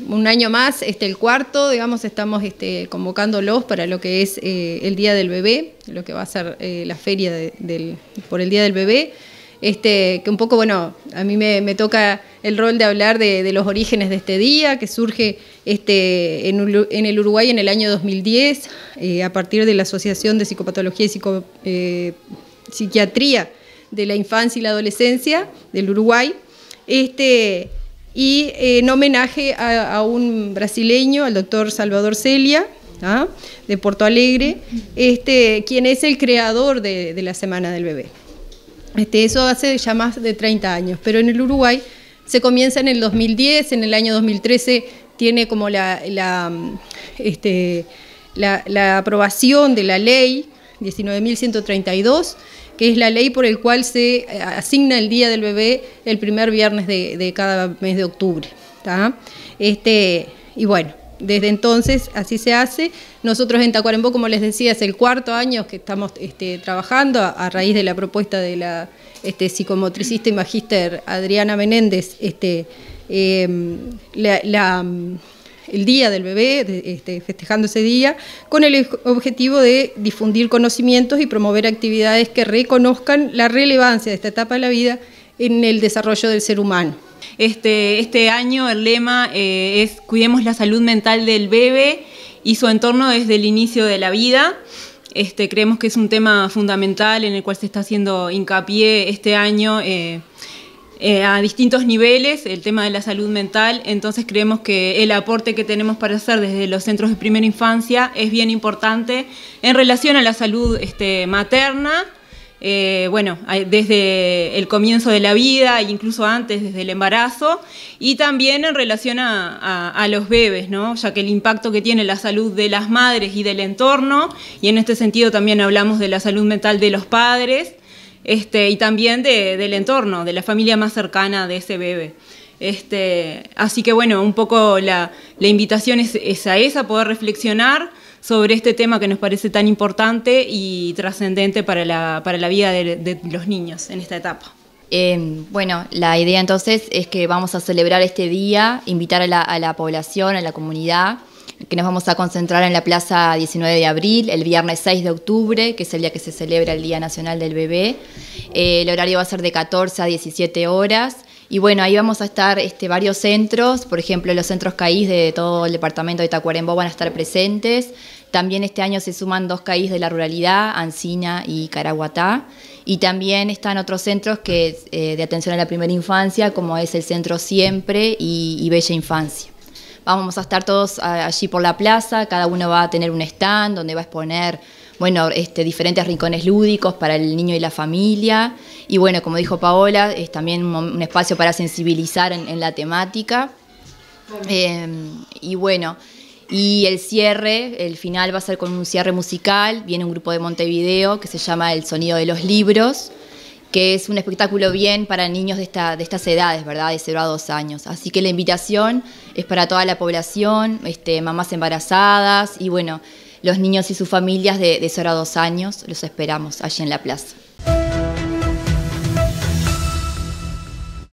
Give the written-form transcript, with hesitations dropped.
un año más, el cuarto, digamos, estamos convocándolos para lo que es el Día del Bebé, lo que va a ser la feria por el Día del Bebé. Que un poco, bueno, a mí me toca el rol de hablar de los orígenes de este día, que surge en el Uruguay en el año 2010, a partir de la Asociación de Psicopatología y Psiquiatría de la Infancia y la Adolescencia del Uruguay, y en homenaje a un brasileño, al doctor Salvador Celia, de Porto Alegre, quien es el creador de la Semana del Bebé. Eso hace ya más de 30 años, pero en el Uruguay se comienza en el 2010, en el año 2013 tiene como la aprobación de la ley 19.132, que es la ley por el cual se asigna el Día del Bebé el primer viernes de cada mes de octubre. Y bueno, desde entonces así se hace. Nosotros en Tacuarembó, como les decía, es el cuarto año que estamos trabajando a raíz de la propuesta de la psicomotricista y magíster Adriana Menéndez, el Día del Bebé, festejando ese día, con el objetivo de difundir conocimientos y promover actividades que reconozcan la relevancia de esta etapa de la vida en el desarrollo del ser humano. Este año el lema es Cuidemos la salud mental del bebé y su entorno desde el inicio de la vida. Creemos que es un tema fundamental en el cual se está haciendo hincapié este año a distintos niveles, el tema de la salud mental. Entonces creemos que el aporte que tenemos para hacer desde los centros de primera infancia es bien importante en relación a la salud materna, desde el comienzo de la vida, incluso antes, desde el embarazo, y también en relación a los bebés, ¿no? Ya que el impacto que tiene la salud de las madres y del entorno, y en este sentido también hablamos de la salud mental de los padres, y también del entorno, de la familia más cercana de ese bebé. Así que bueno, un poco la invitación es a esa, poder reflexionar sobre este tema que nos parece tan importante y trascendente para la vida de los niños en esta etapa. Bueno, la idea entonces es que vamos a celebrar este día, invitar a la población, a la comunidad, que nos vamos a concentrar en la Plaza 19 de abril, el viernes 6 de octubre, que es el día que se celebra el Día Nacional del Bebé. El horario va a ser de 14 a 17 horas. Y bueno, ahí vamos a estar varios centros, por ejemplo, los centros CAIS de todo el departamento de Tacuarembó van a estar presentes. También este año se suman 2 CAIS de la ruralidad, Ancina y Caraguatá. Y también están otros centros de atención a la primera infancia, como es el Centro Siempre y Bella Infancia. Vamos a estar todos allí por la plaza, cada uno va a tener un stand donde va a exponer diferentes rincones lúdicos para el niño y la familia. Y bueno, como dijo Paola, es también un espacio para sensibilizar en la temática. Y bueno, y el final va a ser con un cierre musical. Viene un grupo de Montevideo que se llama El Sonido de los Libros, que es un espectáculo bien para niños de estas edades, ¿verdad? De 0 a 2 años. Así que la invitación es para toda la población, mamás embarazadas y bueno, los niños y sus familias de 0 a 2 años, los esperamos allí en la plaza.